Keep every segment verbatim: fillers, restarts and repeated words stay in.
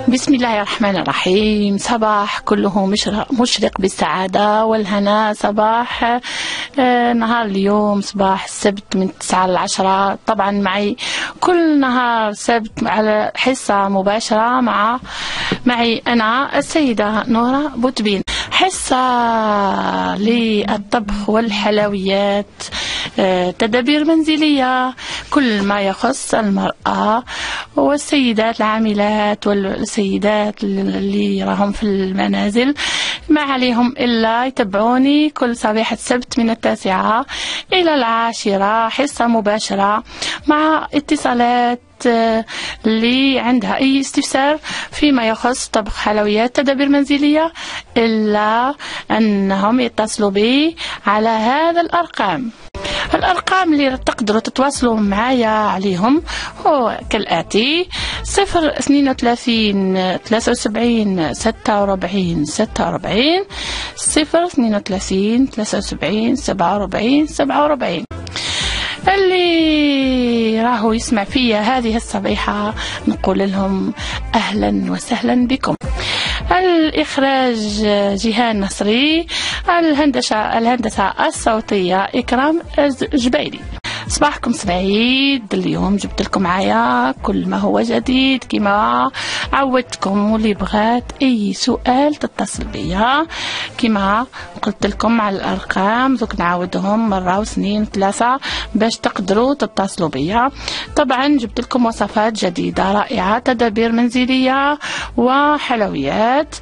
بسم الله الرحمن الرحيم. صباح كله مشرق بالسعادة والهنا. صباح آه نهار اليوم صباح السبت من تسعة لعشرة. طبعا معي كل نهار سبت على حصة مباشرة مع معي أنا السيدة نورة بوتبين، حصة للطبخ والحلويات، آه تدابير منزلية، كل ما يخص المرأة والسيدات العاملات والسيدات اللي راهم في المنازل. ما عليهم إلا يتبعوني كل صبيحة سبت من التاسعة إلى العاشرة، حصة مباشرة مع اتصالات اللي عندها أي استفسار فيما يخص طبخ حلويات تدابير منزلية، إلا أنهم يتصلوا بي على هذا الأرقام. الأرقام اللي تقدروا تتواصلوا معايا عليهم هو كالآتي: صفر اثنين وثلاثين ثلاثة وسبعين ستة وربعين ستة وربعين، صفر اثنين وثلاثين ثلاثة وسبعين سبعة وربعين سبعة وربعين. اللي راهو يسمع فيا هذه الصبيحة نقول لهم أهلا وسهلا بكم. الإخراج جيهان نصري، الهندسة الهندسة الصوتية إكرام جبيلي. صباحكم سعيد. اليوم جبت لكم معايا كل ما هو جديد كما عودتكم، واللي بغات أي سؤال تتصل بيا كما قلت لكم على الأرقام، دوك نعاودهم مرة وسنين ثلاثة باش تقدروا تتصلوا بيا. طبعا جبت لكم وصفات جديدة رائعة، تدابير منزلية وحلويات،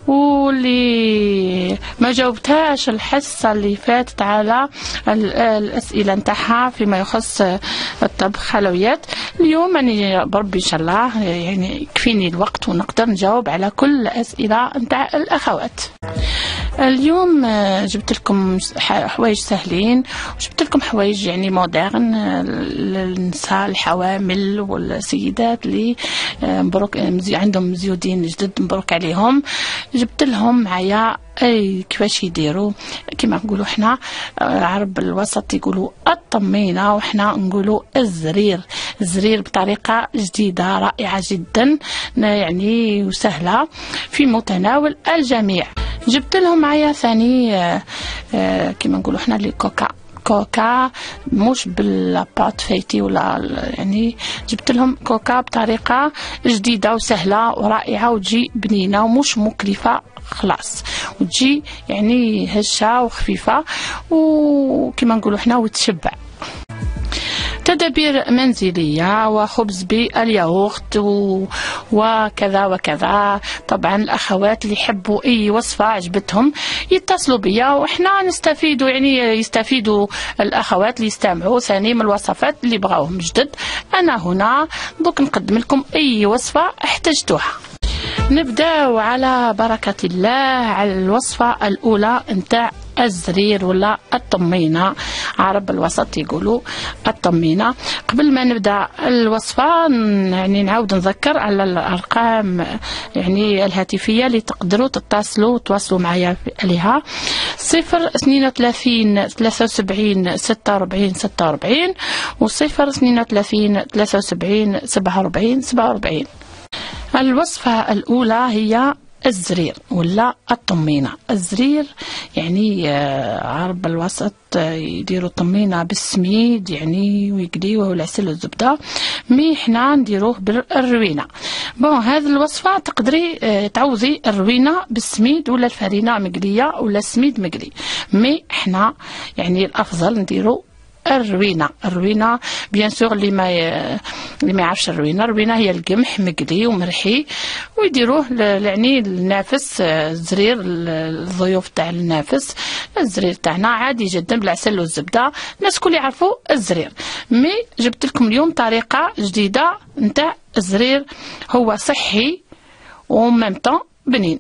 واللي ما جاوبتهاش الحصة اللي فاتت على الأسئلة نتاعها فيما يخص الطبخ حلويات، اليوم أنا بربي إن شاء الله يعني يكفيني الوقت ونقدر نجاوب على كل الأسئلة نتاع الأخوات. اليوم جبت لكم حوايج سهلين، وجبت لكم حوايج يعني مودرن للنساء الحوامل والسيدات اللي مبروك عندهم زيودين جدد مبروك عليهم. جبت لهم معايا اي كيفاش يديروا كما نقولوا احنا عرب الوسط يقولوا الطمينه، وحنا نقولوا الزرير. الزرير بطريقه جديده رائعه جدا يعني وسهله في متناول الجميع. جبت لهم معايا ثاني آه آه كما نقولوا احنا لي كوكا كوكا مش بالباط فايتي ولا يعني، جبت لهم كوكا بطريقه جديده وسهله ورائعه وتجي بنينه ومش مكلفه خلاص، وتجي يعني هشه وخفيفه وكما نقولوا احنا وتشبع. تدابير منزلية وخبز بالياغورت وكذا وكذا. طبعا الأخوات اللي يحبوا أي وصفة عجبتهم يتصلوا بيا وإحنا نستفيدوا، يعني يستفيدوا الأخوات اللي يستمعوا ثاني من الوصفات اللي بغاوهم جدد. أنا هنا دوك نقدم لكم أي وصفة احتجتوها. نبداو على بركة الله على الوصفة الأولى نتاع الزرير ولا الطمينة، عرب الوسط يقولوا الطمينة. قبل ما نبدا الوصفة يعني نعاود نذكر على الأرقام يعني الهاتفية اللي تقدروا تتصلوا وتواصلوا معايا عليها: صفر اثنين وثلاثين ثلاثة وسبعين ستة وربعين ستة وربعين وصفر اثنين وثلاثين ثلاثة وسبعين سبعة وربعين سبعة وربعين. الوصفة الأولى هي الزرير ولا الطمينة. الزرير يعني عرب الوسط يديروا طمينة بالسميد يعني ويقليوه والعسل والزبدة، مي حنا نديروه بالروينة. بون هذه الوصفة تقدري تعوضي الروينة بالسميد ولا الفرينة مقلية ولا السميد مقلي، مي حنا يعني الأفضل نديرو الروينة. الروينة بيان سور اللي ما ي... اللي ما يعرفش الروينة، الروينة هي القمح مقلي ومرحي ويديروه يعني النافس الزرير، الضيوف تاع النافس الزرير تاعنا عادي جدا بالعسل والزبدة، الناس كل يعرفوا الزرير. مي جبت لكم اليوم طريقة جديدة نتاع الزرير، هو صحي وممتع بنين.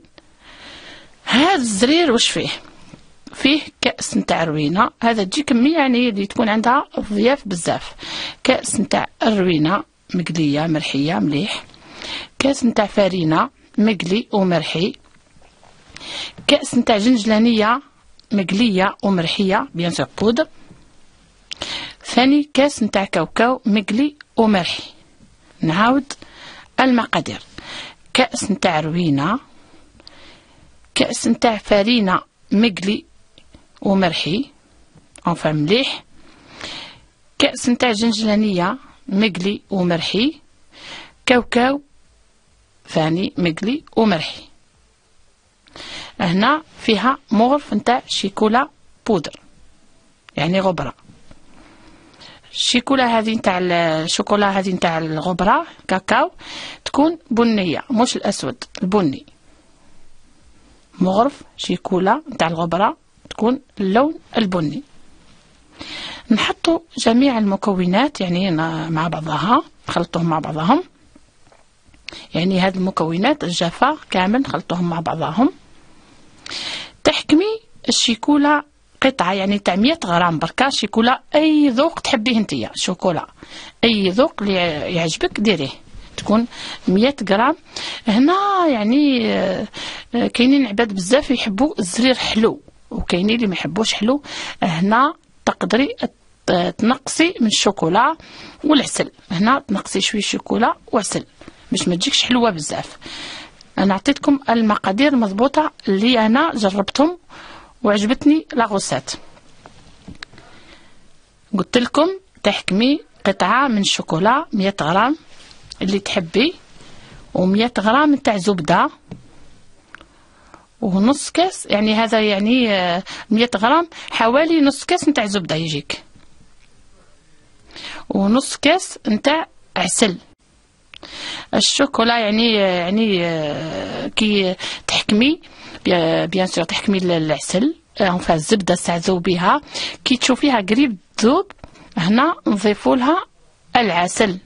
هذا الزرير وش فيه؟ فيه كأس نتاع روينة، هذا تجي كمية يعني اللي تكون عندها ضياف بزاف. كأس نتاع الروينة مقلية مرحية مليح، كأس نتاع فرينة مقلي ومرحي، كأس نتاع جنجلانية مقلية ومرحية بيان سور بودر، ثاني كأس نتاع كاوكاو مقلي ومرحي. نعاود المقادير: كأس نتاع روينة، كأس نتاع فرينة مقلي ومرحي أنفع مليح، كأس نتاع جنجلانية مقلي ومرحي، كاوكاو ثاني مقلي ومرحي. هنا فيها مغرف نتاع شيكولا بودر يعني غبرة. الشيكولا هذه نتاع الشوكولا هذه نتاع الغبرة كاكاو تكون بنية مش الأسود البني. مغرف شيكولا نتاع الغبرة تكون اللون البني. نحطوا جميع المكونات يعني مع بعضها، نخلطوهم مع بعضهم، يعني هذه المكونات الجافة كامل نخلطوهم مع بعضهم. تحكمي الشيكولا قطعة يعني تاع مية غرام بركا شيكولا، أي ذوق تحبيه نتيا شوكولا، أي ذوق اللي يعجبك ديريه، تكون مية غرام. هنا يعني كاينين عباد بزاف يحبوا الزرير حلو وكاينين اللي ما يحبوش حلو. هنا تقدري تنقصي من الشوكولا والعسل، هنا تنقصي شويه شوكولا وعسل باش ما تجيكش حلوه بزاف. انا عطيتكم المقادير المضبوطه اللي انا جربتهم وعجبتني لاغوسات. قلت لكم تحكمي قطعه من الشوكولا مية غرام اللي تحبي، ومية غرام تاع زبده، ونص كاس يعني هذا يعني مية غرام حوالي نص كاس نتاع زبده يجيك، ونص كاس نتاع عسل. الشوكولا يعني يعني كي تحكمي بيان سور تحكمي العسل انفا الزبده تاع ذوبيها، كي تشوفيها قريب تذوب هنا نضيفوا لها العسل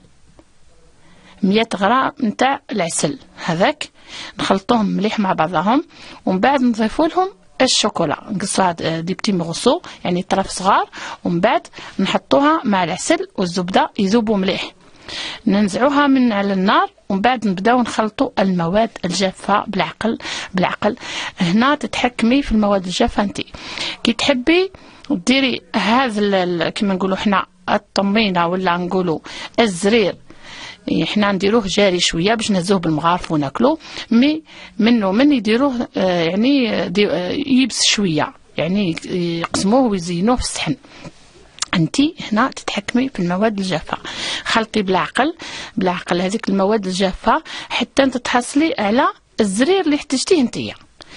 مية غرام نتاع العسل هذاك، نخلطوهم مليح مع بعضهم، ومن بعد نضيفوا لهم الشوكولا نقصوها دي بتي مغصو يعني طرف صغار، ومن بعد نحطوها مع العسل والزبده يذوبوا مليح، ننزعوها من على النار، ومن بعد نبداو نخلطوا المواد الجافه بالعقل بالعقل. هنا تتحكمي في المواد الجافه انت كي تحبي ديري هذا كيما نقولوا حنا الطمينه ولا نقولوا الزرير، احنا نديروه جاري شويه باش نهزوه بالمغارف وناكلوه، مي منه من يديروه آه يعني دي آه يبس شويه يعني يقسموه ويزينوه في الصحن. انتي هنا تتحكمي في المواد الجافه، خلطي بالعقل بالعقل هذيك المواد الجافه حتى تتحصلي على الزرير اللي احتجتيه انتيا.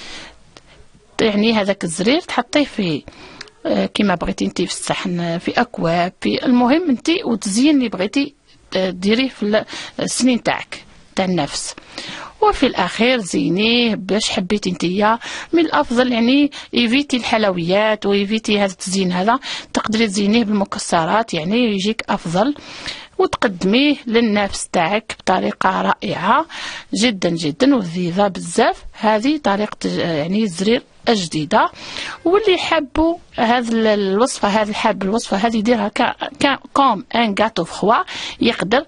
يعني هذاك الزرير تحطيه في آه كيما بغيتي انتي في الصحن، في اكواب، في المهم انتي وتزين اللي بغيتي ديريه في السنين تاعك تاع النفس. وفي الاخير زينيه باش حبيتي نتيا. من الافضل يعني ايفيتي الحلويات وايفيتي هذا التزيين، هذا تقدري تزينيه بالمكسرات يعني يجيك افضل، وتقدميه للنفس تاعك بطريقه رائعه جدا جدا ولذيذه بزاف. هذه طريقه يعني الزرير الجديده، واللي حبوا هذه الوصفه هذه حاب الوصفه هذه يديرها كوم ان غاتو فخوا، يقدر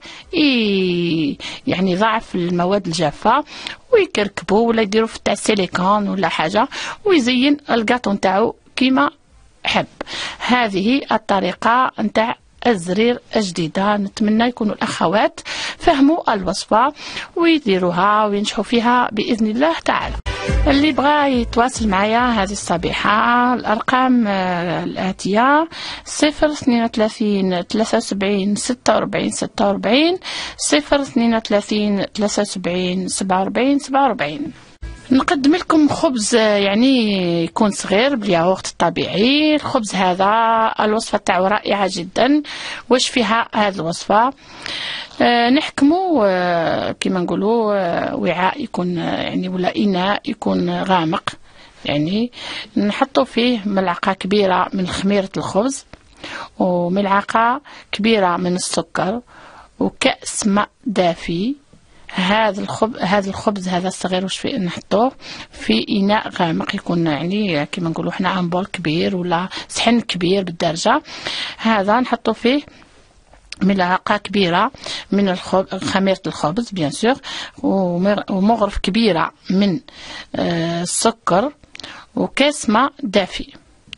يعني يضاعف المواد الجافه ويكركبوا ولا يديروا في تاع السيليكون ولا حاجه ويزين الكاطو نتاعو كيما حب. هذه الطريقه نتاع الزرير الجديده، نتمنى يكونوا الاخوات فهموا الوصفه ويديروها وينجحوا فيها باذن الله تعالى. اللي بغى يتواصل معايا هذه الصبيحه الارقام الاتيه صفر اثنين وثلاثين ثلاثة وسبعين ستة وأربعين ستة وأربعين، صفر اثنين وثلاثين ثلاثة وسبعين سبعة وأربعين سبعة وأربعين. نقدم لكم خبز يعني يكون صغير بالياغورت الطبيعي. الخبز هذا الوصفه تاعو رائعه جدا. واش فيها هذه الوصفه؟ آه نحكموا آه كما نقولوا آه وعاء يكون آه يعني ولا اناء يكون غامق، يعني نحطوا فيه ملعقه كبيره من خميره الخبز، وملعقه كبيره من السكر، وكأس ماء دافي. هذا الخبز هذا الخبز هذا الصغير واش فيه نحطوه في اناء غامق يكون يعني كما نقولوا حنا امبول كبير ولا صحن كبير بالدرجه. هذا نحطوا فيه ملعقه كبيره من الخبز خميره الخبز بيان سور، ومغرف كبيره من السكر، وكاس ماء دافي،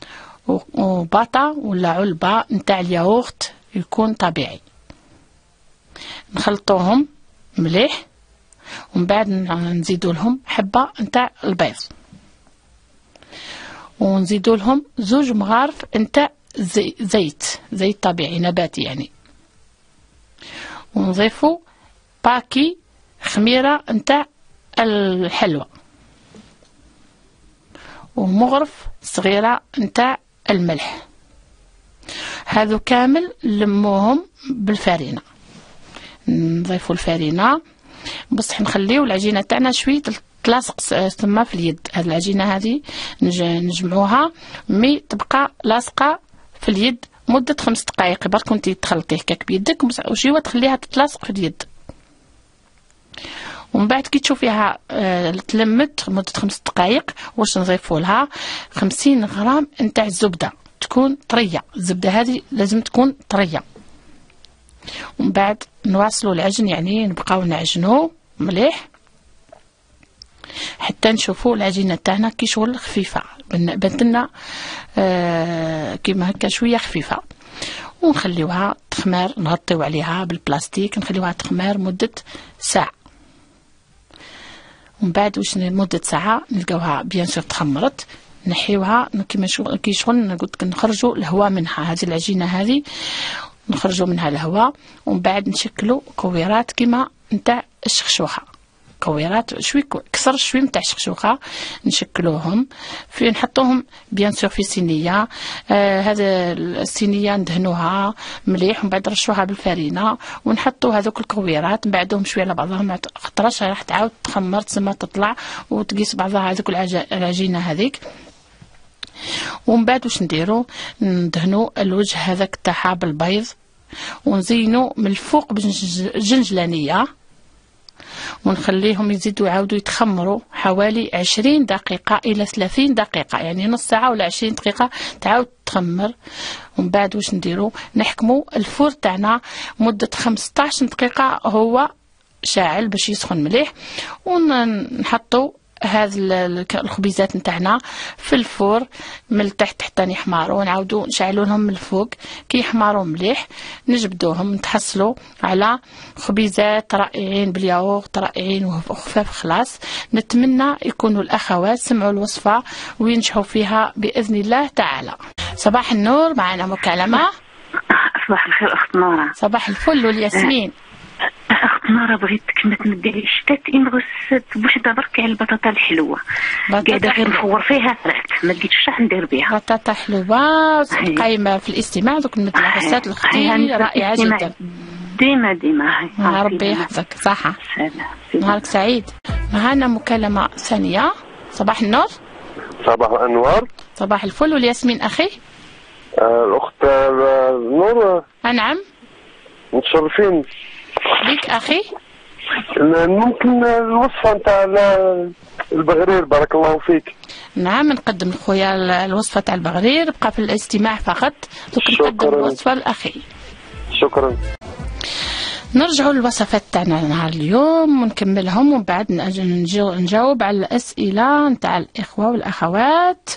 وباطا ولا علبه نتاع الياغورت يكون طبيعي. نخلطوهم مليح ومن بعد نزيدوا لهم حبه نتاع البيض، ونزيدوا لهم زوج مغارف نتاع زي زيت زيت طبيعي نباتي يعني، ونضيفوا باكي خميره نتاع الحلوى، ومغرف صغيره نتاع الملح. هذو كامل نلموهم بالفارينه، نضيفوا الفارينه بصح نخليو العجينه تاعنا شويه تلاصق تما في اليد. هاد العجينه هذه نجمعوها مي تبقى لاصقه في اليد مده خمس دقائق، برك كنتي تخلطيه هكاك بيدك وشويه تخليها تتلاصق في اليد. ومن بعد كي تشوفيها آه تلمت مده خمس دقائق، واش نضيفوا لها خمسين غرام نتاع الزبده تكون طريه. الزبده هذه لازم تكون طريه. ومن بعد نواصلوا العجن، يعني نبقاو نعجنوا مليح حتى نشوفوا العجينه تاعنا كي شغل خفيفه، بانت لنا آه كيما هكا شويه خفيفه، ونخليوها تخمر. نغطيو عليها بالبلاستيك نخليوها تخمر مده ساعه. ومن بعد واش مده ساعه نلقاوها بيان سور تخمرت، نحيوها كيما كي شغل قلت نخرجوا الهواء منها. هذه العجينه هذه نخرجوا منها الهواء، ومن بعد نشكلوا كويرات كيما نتاع الشخشوخه، كويرات شوي كسر شوي نتاع الشخشوخه نشكلوهم في نحطوهم بيان سور في صينيه. آه هذا الصينيه ندهنوها مليح ومن بعد نرشوها بالفارينه ونحطوا هذوك الكويرات نبعدوهم شويه على بعضهم، خطرش راح تعاود تخمر تسمى تطلع وتقيس بعضها هذوك العجينه هذيك. ومن بعد واش نديرو ندهنوا الوجه هذاك تاعها بالبيض، ونزينوا من الفوق بالجنجلانيه، ونخليهم يزيدوا يعاودوا يتخمروا حوالي عشرين دقيقه الى ثلاثين دقيقه، يعني نص ساعه ولا عشرين دقيقه تعاود تخمر. ومن بعد واش نديرو نحكموا الفور تاعنا مده خمسطاش دقيقه هو شاعل باش يسخن مليح، ونحطوا هذه الخبيزات نتاعنا في الفور من التحت حتى يحمروا، ونعاودوا نشعلوهم من الفوق كي يحمروا مليح نجبدوهم نتحصلوا على خبيزات رائعين بالياغورت رائعين وخفاف خلاص. نتمنى يكونوا الاخوات سمعوا الوصفه وينجحوا فيها باذن الله تعالى. صباح النور، معنا مكالمه. صباح الخير اخت نورة. صباح الفل والياسمين. اخت نورة بغيتك ما تمدلي شتات انغس باش برك على البطاطا الحلوه، قاعده غير نفور فيها فرات ما لقيتش شح ندير بها. بطاطا حلوه قايمه في الاستماع، دوك المدلسات الاختي رائعه جدا. ديما ديما هاي ربي يحفظك. صحه، نهارك سعيد. معنا مكالمه ثانيه. صباح النور. صباح الانوار. صباح الفل والياسمين اخي. آه الاخت نور. نعم متشرفين بك اخي. ممكن الوصفه نتاع البغرير؟ بارك الله فيك. نعم نقدم لخويا الوصفه تاع البغرير، بقى في الاستماع فقط. دوك نقدم الوصفه الاخي. شكرا. نرجعوا للوصفات تاعنا نهار اليوم ونكملهم، ومن بعد نجاوب على الاسئله نتاع الاخوه والاخوات.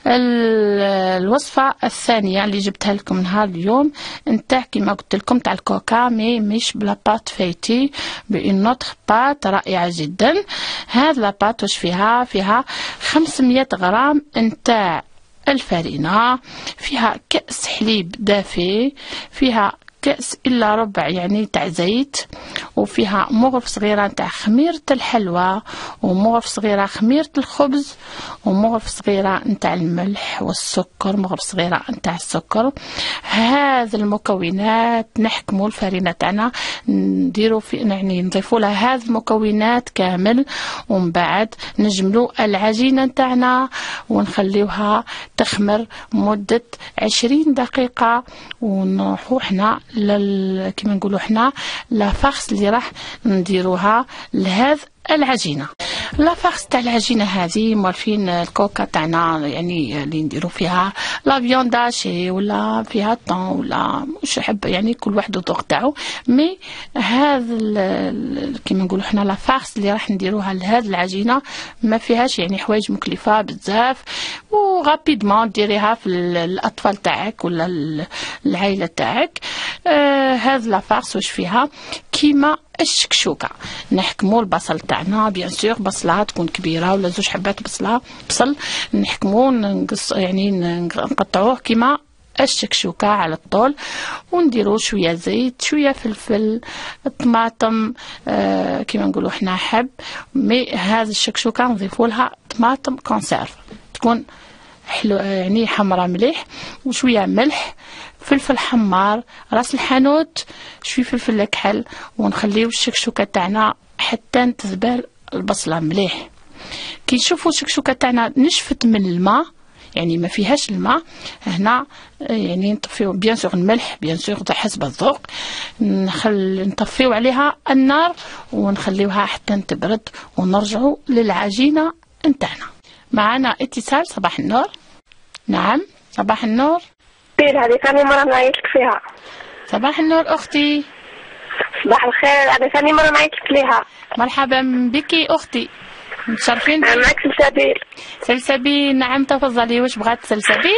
الوصفه الثانيه اللي جبتها لكم نهار اليوم نتاع كيما قلت لكم تاع الكوكا، مي مش بلا بات فايتي، بان نوتر بات رائعه جدا. هاد لا بات واش فيها؟ فيها خمسمية غرام نتاع الفارينه، فيها كأس حليب دافي، فيها كأس إلا ربع يعني تاع زيت، وفيها مغرف صغيرة تاع خميرة الحلوى، ومغرف صغيرة خميرة الخبز، ومغرف صغيرة نتاع الملح والسكر، مغرف صغيرة نتاع السكر. هذه المكونات نحكموا الفرينة تاعنا نديروا في يعني نضيفوا لها هذه المكونات كامل، ومن بعد نجملوا العجينة تاعنا ونخليوها تخمر مدة عشرين دقيقة، ونروحوا حنا لل... كما نقولوا حنا لا فارس اللي راح نديروها لهذا العجينه. لا فارس تاع العجينه هذه موالفين الكوكا تاعنا يعني اللي نديروا فيها لا فيونداشي ولا فيها طون ولا مش حب، يعني كل واحد الذوق تاعو. مي هذا كما نقولوا حنا لا فارس اللي راح نديروها لهذه العجينه ما فيهاش يعني حوايج مكلفه بزاف، وغابيدمون ديريها في الاطفال تاعك ولا العائله تاعك. آه هذا لافارس واش فيها كيما الشكشوكه. نحكموا البصل تاعنا بيان سور، بصله تكون كبيره ولا زوج حبات بصله بصل، نحكموا نقص يعني نقطعوه كيما الشكشوكه على الطول، ونديروا شويه زيت شويه فلفل طماطم آه كيما نقولوا حنا حب. مي هذه الشكشوكه نضيفوا لها طماطم كونسيرف تكون حلو يعني حمراء مليح، وشويه ملح، فلفل حمار، راس الحانوت، شويه فلفل كحل، ونخليو الشكشوكه تاعنا حتى تذبل البصله مليح. كي نشوفوا الشكشوكه تاعنا نشفت من الماء يعني ما فيهاش الماء، هنا يعني نطفيو بيان سور الملح بيان سور حسب الذوق، نخل نطفيو عليها النار ونخليوها حتى تبرد، ونرجعوا للعجينه نتاعنا. معنا اتصال. صباح النور. نعم صباح النور. دير هذه ثاني مرة نعيطلك فيها. صباح النور أختي. صباح الخير، هذه ثاني مرة نعيطلك ليها. مرحبا بك أختي، متشرفين. معك سلسبيل. سلسبيل نعم تفضلي، واش بغات سلسبيل؟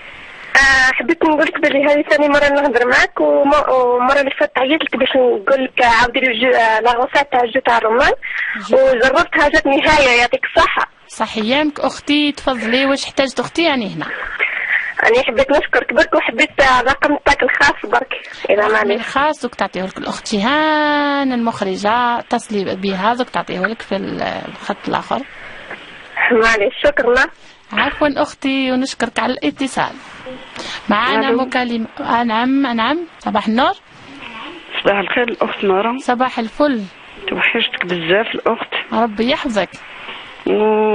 آه حبيت نقول لك بلي هذه ثاني مرة نهضر معك، ومرة اللي فاتت عيطت باش نقول لك عاودي لي لا غوسات تاع الجو تاع الرمان، وجربتها جاتني هاية يعطيك الصحة. صح ايامك أختي، تفضلي واش احتاجت أختي يعني هنا؟ أنا حبيت نشكرك برك، وحبيت الرقم تاعك الخاص برك إذا معليش. الخاص دوك تعطيه لك الأخت جيهان المخرجة، اتصلي بها دوك تعطيه لك في الخط الآخر. معليش شكرا. عفوا أختي، ونشكرك على الاتصال. معنا مكالمة. آه نعم نعم. صباح النور. صباح الخير الأخت نورة. صباح الفل. توحشتك بزاف الأخت. ربي يحفظك. و...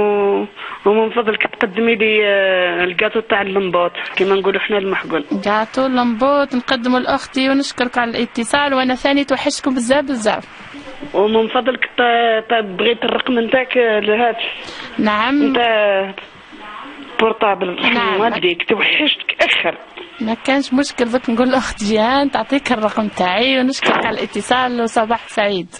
ومن فضلك تقدمي لي الكاطو تاع اللمبوط كيما نقولوا حنا المحقول. كاطو اللمبوط نقدمه لاختي، ونشكرك على الاتصال، وانا ثاني توحشتكم بزاف بزاف. ومن فضلك ط... ط... بغيت الرقم نتاعك الهاتف. نعم. نتاع بورطابل. نعم. ما ادريك توحشتك اخر. ما كانش مشكل، بك نقول لاخت جيهان تعطيك الرقم تاعي، ونشكرك على الاتصال، وصباح سعيد.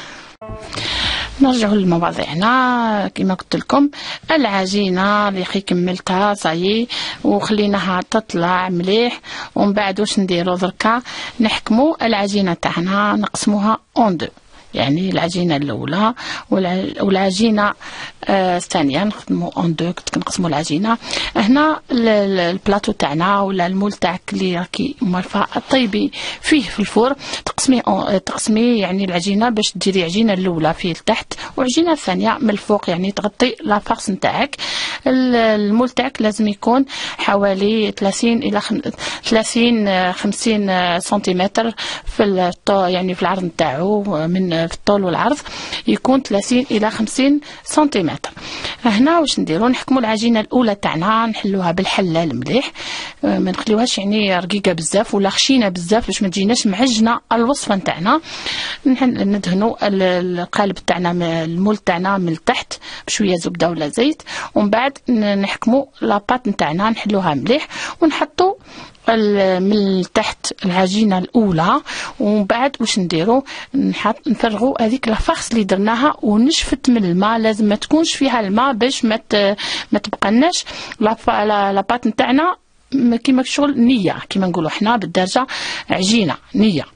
نرجعوا لمواضيعنا. كما قلت لكم العجينه اللي خي كملتها صايي وخليناها تطلع مليح، ومن بعد واش نديروا دركا نحكموا العجينه تاعنا نقسموها اون دو، يعني العجينه الاولى والعجينه الثانيه آه نخدموا اون دو، كنت كنقسموا العجينه. هنا البلاطو تاعنا ولا المول تاعك اللي راكي موالفه طيبي فيه في الفور، تقسمي تقسمي يعني العجينه باش ديري عجينه الاولى فيه لتحت وعجينه الثانيه من الفوق، يعني تغطي لافارس نتاعك. المول تاعك لازم يكون حوالي ثلاثين الى ثلاثين خمسين سنتيمتر في يعني في العرض نتاعو، من في الطول والعرض يكون ثلاثين الى خمسين سنتيمتر. هنا واش نديرو نحكموا العجينه الاولى تاعنا نحلوها بالحلال مليح، ما نخليوهاش يعني رقيقه بزاف ولا خشينه بزاف باش ما تجيناش معجنه الوصفه نتاعنا. ندهنوا القالب تاعنا المول تاعنا من التحت بشويه زبده ولا زيت، ومن بعد نحكموا لاباط نتاعنا نحلوها مليح، ونحطوا من تحت العجينه الاولى، ومن بعد واش نديرو نحط نفرغوا هذيك لافارس اللي درناها ونشفت من الماء، لازم ما تكونش فيها الماء باش ما ما تبقالناش لاباط نتاعنا كيما شغل نيه، كيما نقولوا حنا بالدارجه عجينه نيه.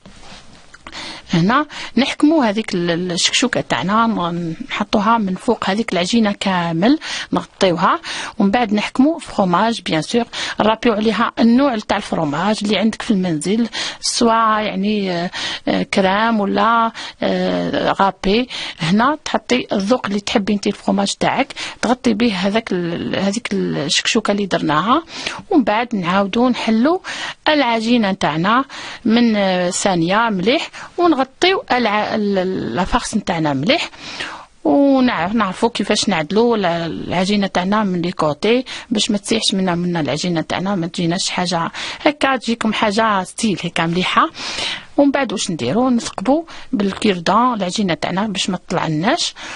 هنا نحكموا هذيك الشكشوكه تاعنا نحطوها من فوق هذيك العجينه كامل نغطيوها، ومن بعد نحكموا فروماج بيان سور نرابيو عليها النوع تاع الفروماج اللي عندك في المنزل، سواء يعني كرام ولا غابي. هنا تحطي الذوق اللي تحبي انت الفروماج تاعك، تغطي به هذاك هذيك الشكشوكه اللي درناها، ومن بعد نعاودوا نحلوا العجينه تاعنا من ثانيه مليح، ونغطيو لافارس نتاعنا مليح، ونعرفوا كيفاش نعدلوا العجينه تاعنا من لي كوتي باش ما تسيحش منا منا العجينه تاعنا، ما تجيناش حاجه هكا تجيكم حاجه ستيل هكا مليحه. ومن بعد واش نديروا نثقبوا بالكيردون العجينه تاعنا باش ما تطلع لناش،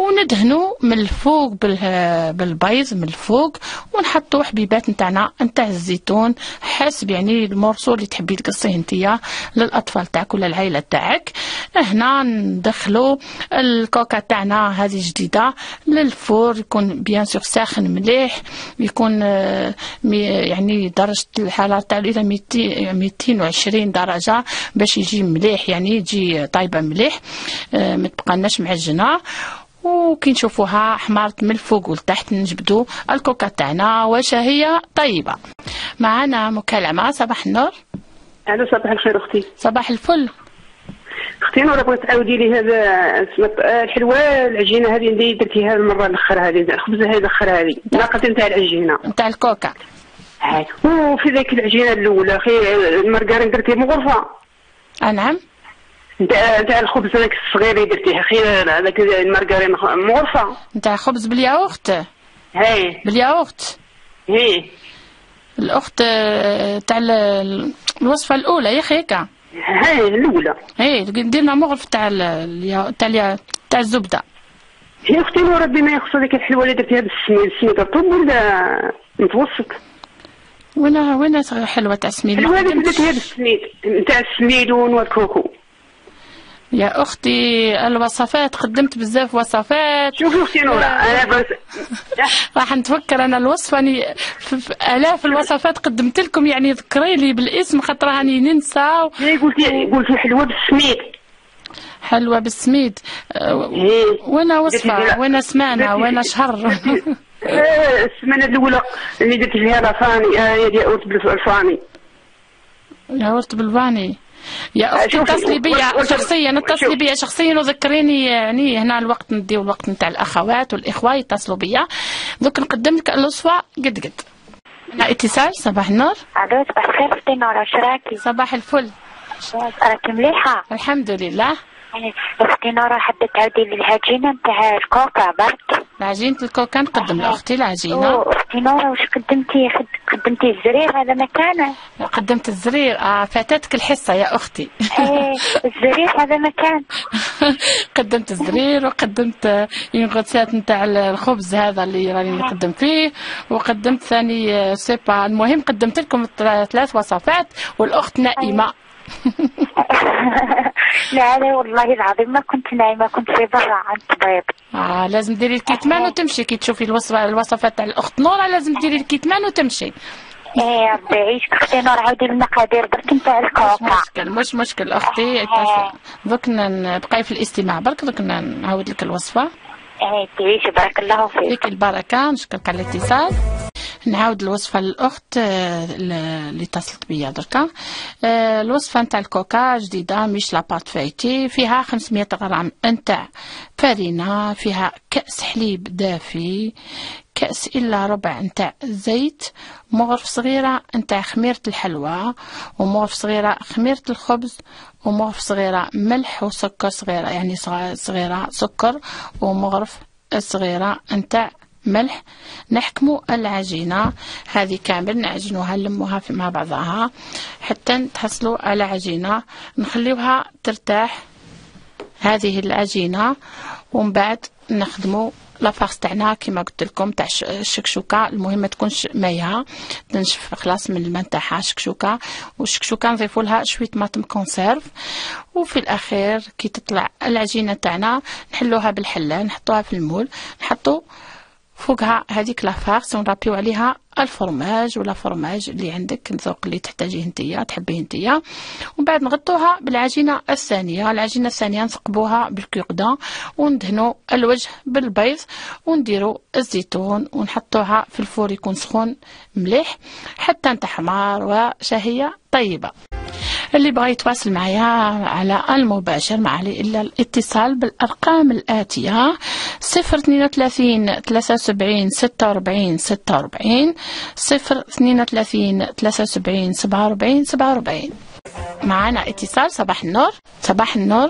وندهنوا من الفوق بالبيض من الفوق، ونحطوا حبيبات نتاعنا نتاع الزيتون حسب يعني المورسو اللي تحبي تقصيه نتيا للاطفال تاعك ولا العائله تاعك. هنا ندخلوا الكوكا تاعنا هذه جديده للفور، يكون بيان سور ساخن مليح، يكون يعني درجه الحراره تاعو الى مئتين وعشرين درجه باش يجي مليح، يعني يجي طايبه مليح ما تبقالناش معجنه. وكي نشوفوها حمارت من الفوق والتحت نجبدوا الكوكا تاعنا وشهيه طيبه. معنا مكالمه. صباح النور. الو صباح الخير اختي. صباح الفل اختي نورا، بغيت تعاودي لي هذا الحلوه العجينه هذه اللي درتيها المره الاخر، هذه الخبزه هذه الاخر هذه ناقص نتاع العجينه نتاع الكوكا. هاي وفي ذاك العجينه الاولى خي المارغرين درتيه مغرفه. اه نعم. نتاع نتاع الخبز هذاك الصغير اللي درتيه خير هذاك المارغرين مغرفه نتاع خبز بالياغورت. هاي بالياغورت. هي الاخت تاع الوصفه الاولى يا خيكا. هاي الاولى. هي درنا مغرف تاع تاع تاع الزبده. هي اختي نورا بما يخص هذيك الحلوه اللي درتيها بالسميد، السميد رطب ولا متوسط؟ وين وين حلوه تاع السميد؟ الحلوه اللي درتيها بالسميد نتاع السميد ونوى الكوكو. يا اختي الوصفات قدمت بزاف وصفات. شوفي اختي نورا انا بس راح نتفكر انا الوصفه راني الاف الوصفات قدمت لكم، يعني ذكري لي بالاسم خاطر راني ننسى. قلتي قلتي حلوه بالسميد. حلوه بالسميد وين وصفه وين سمانه وين شهر؟ السمانه الاولى اللي درت فيها لافاني ياغورت بالفاني. ياغورت بالفاني. يا اختي اتصلي بيا شخصيا، اتصلي بيا شخصيا وذكريني، يعني هنا الوقت نديو الوقت نتاع الاخوات والاخوه يتصلوا بيا. دوك نقدم لك الوصفه قد قد. معنا اتصال. صباح النور. الو صباح الخير اختي نورا، واش راكي؟ صباح الفل. راكي مليحه؟ الحمد لله. اختي نورا حبيت تعاودي لي العجينه نتاع الكوكا برك. عجينه الكوكا نقدم لاختي العجينه. اختي نورا واش قدمتي؟ قدمتي الزرير هذا مكانه؟ قدمت الزرير. اه فاتتك الحصه يا اختي. ايه الزرير هذا مكان. قدمت الزرير وقدمت ينغسات نتاع الخبز هذا اللي راني نقدم فيه، وقدمت ثاني سيبا. المهم قدمت لكم ثلاث وصفات والاخت نائمه. لا لا والله العظيم ما كنت نايمه، كنت في برا عند طبيب. اه لازم ديري الكتمان وتمشي. كي تشوفي الوصفه الوصفات تاع الاخت نورا لازم ديري الكتمان وتمشي. ايه ربي يعيشك اختي نور، عاودي المقادير برك نتاع الكوكا. مش مشكل مش مشكل اختي. دوك نبقاي في الاستماع برك، دوك نعاود لك الوصفه. ايه تعيشي بارك الله فيك. فيك البركه. نشكرك على الاتصال. نعاود الوصفه للاخت اللي اتصلت بيا دركا. الوصفه نتاع الكوكا جديده مش لاباط فايتي، فيها خمسمية غرام نتاع فرينه، فيها كاس حليب دافي، كاس الا ربع نتاع زيت، مغرف صغيره نتاع خميره الحلوى، ومغرف صغيره خميره الخبز، ومغرف صغيره ملح وسكر صغيره، يعني صغيره سكر ومغرف صغيره نتاع ملح. نحكموا العجينة هذه كامل، نعجنوها نلموها مع بعضها حتى تحصلوا على عجينة. نخليوها ترتاح هذه العجينة، ومن بعد نخدموا لافارس تاعنا كما قلت لكم تاع الشكشوكه. المهم ما تكونش مايها، تنشف خلاص من الماء تاعها شكشوكه. والشكشوكه نضيفوا لها شويه طماطم كونسيرف. وفي الاخير كي تطلع العجينه تاعنا نحلوها بالحله، نحطوها في المول، نحطوا فوقها هذيك لافارس ونرابيو عليها الفرماج ولا فرماج اللي عندك، الذوق اللي تحتاجيه نتيا تحبيه نتيا. ومن بعد نغطوها بالعجينه الثانيه. العجينه الثانيه نثقبوها بالكوردون وندهنوا الوجه بالبيض ونديروا الزيتون ونحطوها في الفور يكون سخون مليح حتى تحمر وشهيه طيبه. اللي بغى يتواصل معايا على المباشر ما عليه الا الاتصال بالارقام الاتيه: صفر اثنين وثلاثين ثلاثة وسبعين ستة وأربعين ستة وأربعين، صفر اثنين وثلاثين ثلاثة وسبعين سبعة وأربعين سبعة وأربعين. معنا اتصال. صباح النور. صباح النور.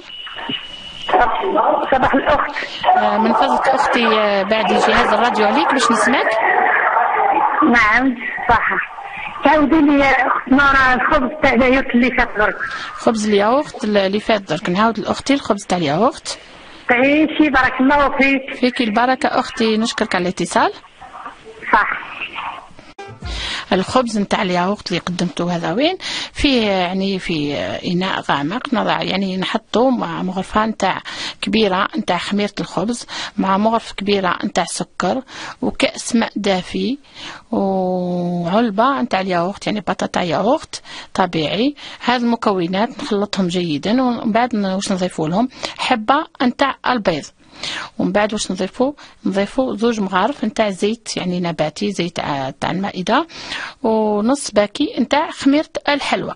صباح الأخت. من فضلك أختي بعد جهاز الراديو عليك باش نسمعك. نعم صح. تعاودي لي يا اخت نورا الخبز تاع الياغورت اللي فات درك. خبز الياغورت اللي فات درك. نعاود لاختي الخبز تاع الياغورت. تعيشي بارك الله فيك. فيك البركة أختي، نشكرك على الاتصال. صح. الخبز نتاع الياغورت اللي قدمته هذا وين فيه يعني في اناء غامق، نضع يعني نحطه مع مغرفه نتاع كبيره نتاع خميره الخبز، مع مغرفه كبيره نتاع سكر، وكاس ماء دافي، وعلبه نتاع الياغورت يعني بطاطا ياغورت طبيعي. هذه المكونات نخلطهم جيدا، ومن بعد واش نضيفوا لهم حبه نتاع البيض، ومن بعد واش نضيفو نضيفو زوج مغارف نتاع زيت يعني نباتي، زيت تاع المائده، ونص باكي نتاع خميره الحلوى،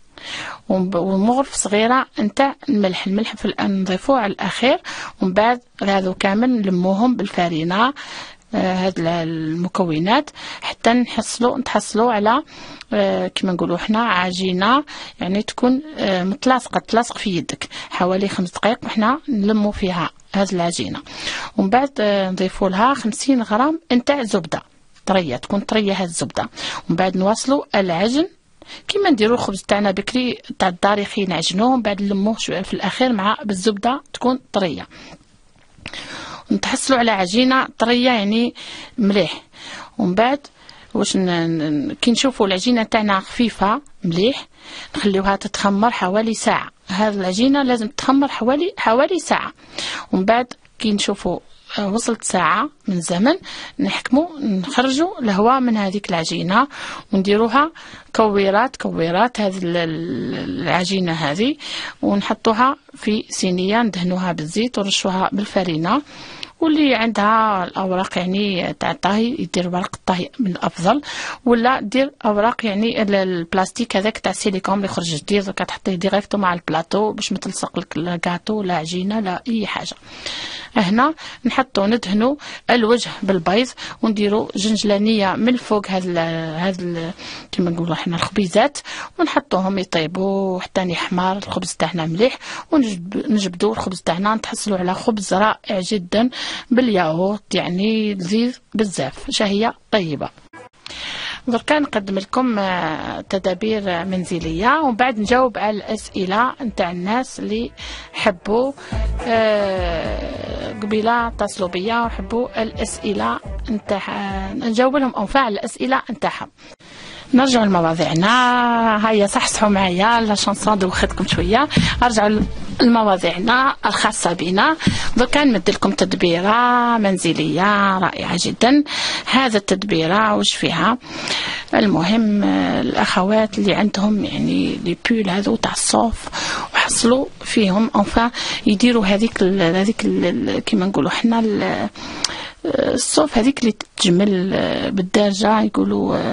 ومغرف صغيره نتاع الملح. الملح في الان نضيفوه على الاخير، ومن بعد هذو كامل نلموهم بالفارينه هاد المكونات حتى نحصلوا نتحصلوا على آه كما نقولوا حنا عجينه يعني تكون آه متلاصقه تلاصق في يدك حوالي خمس دقائق، وحنا نلموا فيها هذه العجينه. ومن بعد آه نضيفوا لها خمسين غرام نتاع زبده طريه، تكون طريه هذه الزبده. ومن بعد نواصلوا العجن كما نديروا الخبز تاعنا بكري تاع الدار يخي نعجنوه، ومن بعد نلموه في الاخير مع بالزبده تكون طريه، نتحصلوا على عجينه طريه يعني مليح. ومن بعد واش كي نشوفوا العجينه تاعنا خفيفه مليح نخليوها تتخمر حوالي ساعه. هذه العجينه لازم تخمر حوالي حوالي ساعه. ومن بعد كي نشوفوا وصلت ساعه من زمن نحكموا نخرجوا الهواء من هذيك العجينه ونديروها كويرات كويرات هذه العجينه هذه، ونحطوها في صينيه ندهنوها بالزيت ونرشوها بالفرينه. واللي عندها الاوراق يعني تاع الطهي يدير ورق الطهي من الافضل، ولا دير اوراق يعني البلاستيك هذاك تاع السيليكون اللي خرج جديد وكتحطيه ديريكتو مع البلاطو باش ما تلصق لك لا كاطو لا عجينه لا اي حاجه. هنا نحطو ندهنو الوجه بالبيض ونديرو جنجلانيه من الفوق هاد هاد كما نقولوا حنا الخبيزات، ونحطوهم يطيبوا حتى يحمر الخبز تاعنا مليح، ونجبدوا الخبز تاعنا نتحصلوا على خبز رائع جدا بالياغورت يعني لذيذ بزاف، شهيه طيبه. دركا نقدم لكم تدابير منزليه ومن بعد نجاوب على الاسئله نتاع الناس اللي حبوا قبيله اتصلوا بيا وحبوا الاسئله نتاع نجاوب لهم انفع الاسئله نتاعهم. نرجعوا لمواضيعنا، هيا صحصحوا معايا لا شانسون دوختكم شويه. ارجعوا لمواضيعنا الخاصه بنا. دركا نمد لكم تدبيره منزليه رائعه جدا. هذا التدبيره واش فيها؟ المهم الاخوات اللي عندهم يعني لي بول هذو تاع الصوف وحصلوا فيهم انفا يديروا هذيك هذيك كيما نقولوا حنا الصوف هذيك اللي تجمل بالدارجه يقولوا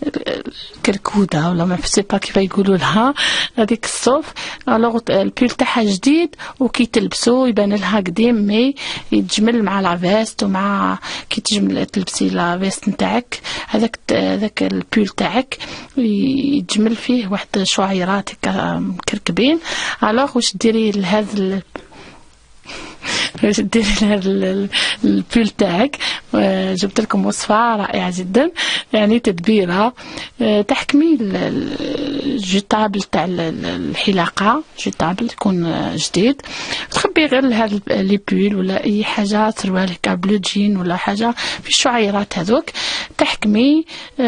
كركوده ولا ما سي با كيف يقولوا لها هذيك الصوف. الوغ البول تاعها جديد وكي تلبسو يبان لها قديم مي يتجمل مع لا فيست، ومع كي تجمل تلبسي لا فيست نتاعك هذاك هذاك البول تاعك يتجمل فيه واحد شعيرات هكا مكركبين. الوغ واش ديري لهذا باش ديري هذا البول تاعك؟ جبت لكم وصفه رائعه جدا يعني تدبيره تحكمي الجيتابل تاع الحلاقه، جيتابل يكون جديد تخبي غير هذا لي بول ولا اي حاجه سروال هكا بلو جين ولا حاجه في الشعيرات هذوك تحكمي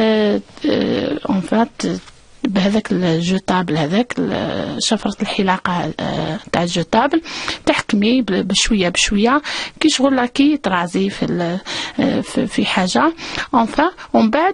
اون فات بهذاك الجوتابل هذاك شفرة الحلاقة تاع الجوتابل تحكمي بشوية بشوية كي شغل كي ترازي في في حاجة انفا، ومن بعد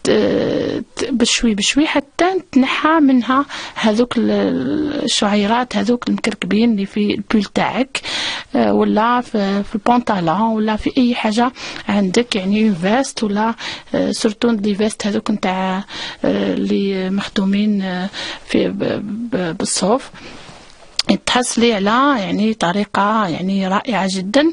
بشوي بشوي حتى تنحى منها هذوك الشعيرات هذوك المكركبين اللي في البول تاعك ولا في البنطلون ولا في اي حاجه عندك يعني فيست ولا سورتو لي فيست هذوك نتاع اللي مخدومين في بالصوف تحصلي على يعني طريقة يعني رائعة جدا.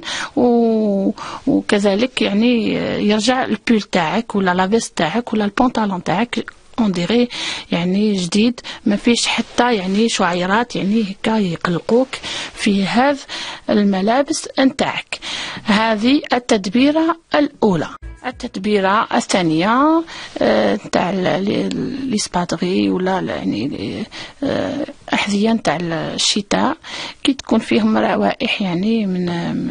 وكذلك يعني يرجع البول تاعك ولا لافيست تاعك ولا البنطلون تاعك اون ديري يعني جديد، ما فيش حتى يعني شعيرات يعني هكا يقلقوك في هذا الملابس نتاعك. هذه التدبيرة الأولى. التدبيرة الثانية تاع لي سبادغي ولا يعني أحذية نتاع الشتاء كي تكون فيهم روائح يعني من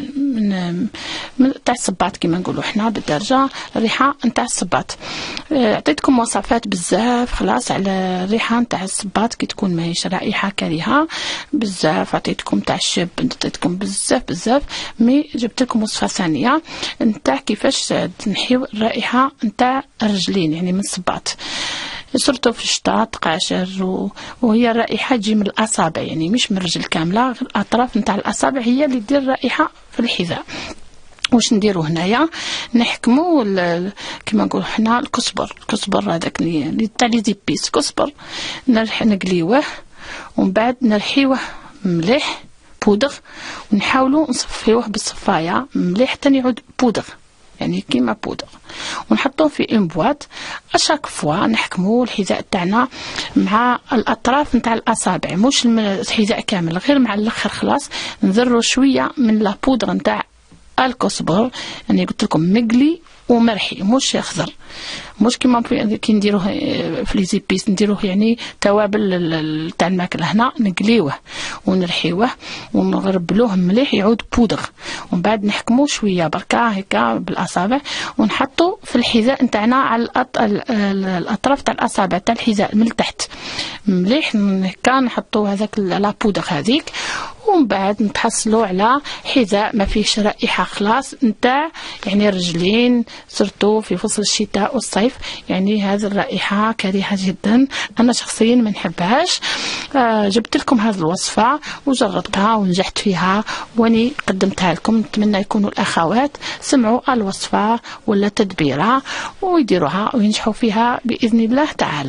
من من تاع الصباط كما نقولوا حنا بالدرجة الريحة نتاع الصباط. عطيتكم وصفات بزاف خلاص على الريحة نتاع الصباط كي تكون ماهيش رائحة كريهة بزاف. عطيتكم تاع الشب، عطيتكم بزاف بزاف، مي جبت لكم وصفة ثانية نتاع كيفاش تنحيو الرائحة نتاع الرجلين يعني من الصباط، صرتو في الشتاء تقاشر وهي الرائحة تجي من الأصابع يعني مش من الرجل كاملة، غير الأطراف نتاع الأصابع هي اللي دير الرائحة في الحذاء. واش نديرو هنايا؟ نحكمو كما نقولوا حنا الكزبر، الكزبر هذاك اللي تاع لي زيبيس، كزبر نرح نقليوه ومن بعد نرحيوه مليح بودغ ونحاولوا نصفيوه بالصفايه مليح حتى يعود بودغ يعني كيما بودر، ونحطوه في اون بواط. اشاك فوا نحكموا الحذاء تاعنا مع الاطراف نتاع الاصابع، مش الحذاء كامل، غير مع الاخر خلاص نذروا شويه من لا بودر نتاع الكزبر يعني قلت لكم مقلي ومرحي مش خضر، مش كيما كي نديروه في لي زيبيس نديروه يعني توابل تاع الماكله. هنا نقليوه ونرحيوه ونغربلوه مليح يعود بودغ، ومن بعد نحكموه شويه بركا هكا بالاصابع ونحطو في الحذاء نتاعنا على الاطراف تاع الاصابع تاع الحذاء من تحت مليح هكا نحطو هذاك لا بودغ هذيك، ومن بعد نتحصلوا على حذاء ما فيهش رائحه خلاص نتاع يعني الرجلين صرتو في فصل الشتاء والصيف. يعني هذه الرائحه كريهه جدا، انا شخصيا ما نحبهاش. آه جبت لكم هذه الوصفه وجربتها ونجحت فيها واني قدمتها لكم، نتمنى يكونوا الاخوات سمعوا الوصفه ولا تدبيرها ويديروها وينجحوا فيها باذن الله تعالى.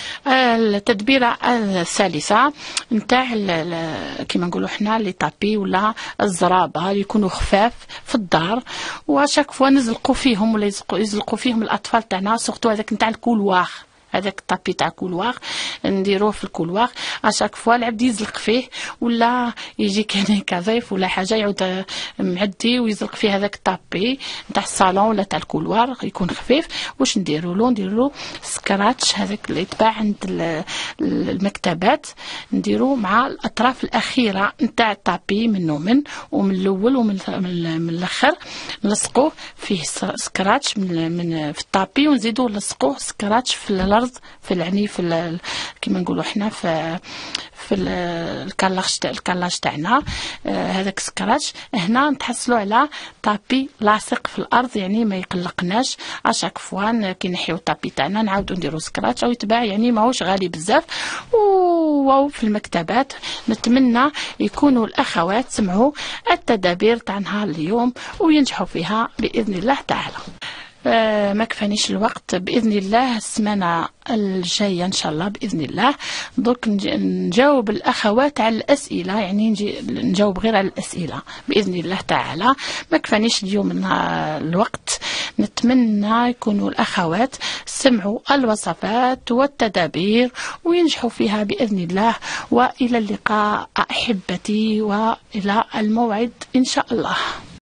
التدبيره الثالثه نتاع كما نقولوا حنا لي طابي ولا الزرابه اللي يكونوا خفاف في الدار وشاك فوا نزلقوا فيهم ولا يزلقوا فيهم الاطفال تاعنا، سورتو هذاك نتاع الكولواغ، هذاك الطابي تاع كولواغ نديروه في الكولواغ اشاك فوا العبد يزلق فيه ولا يجي كان كضيف ولا حاجه يعود معدي ويزلق فيه هذاك الطابي نتاع الصالون ولا تاع الكولواغ يكون خفيف. واش نديروا له؟ نديروا له سكراتش هذاك اللي يتباع عند المكتبات، نديروا مع الاطراف الاخيره نتاع الطابي منه من ومن الاول ومن من الاخر نلصقوه فيه سكراتش من, من في الطابي ونزيدوا نلصقوه سكراتش في الارض في يعني في كما نقولوا حنا في في الكلاش تاع الكلاش تاعنا آه هذاك سكراتش. هنا نتحصلوا على طابي لاصق في الارض يعني ما يقلقناش. اشاك فوا كي نحيو الطابي تاعنا نعاودوا نديروا سكراتش او يتباع يعني ماهوش غالي بزاف وفي المكتبات. نتمنى يكونوا الاخوات سمعوا التدابير تاع نهار اليوم وينجحوا فيها باذن الله تعالى. آه ما كفانيش الوقت، باذن الله السمانه الجايه ان شاء الله باذن الله دوك نجاوب الاخوات على الاسئله، يعني نجي نجاوب غير على الاسئله باذن الله تعالى. ما كفانيش اليوم الوقت، نتمنى يكونوا الاخوات سمعوا الوصفات والتدابير وينجحوا فيها باذن الله. والى اللقاء احبتي والى الموعد ان شاء الله.